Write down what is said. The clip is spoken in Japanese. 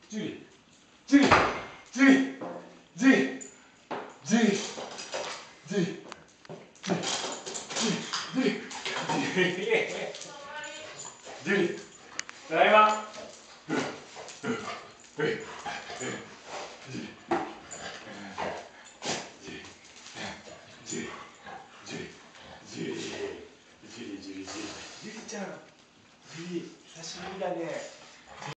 ジュリジュリジュリジュリジュリジュリジュリジュリジュリジュリジュリただいま。ジュリちゃん、ジュリ久しぶりだね。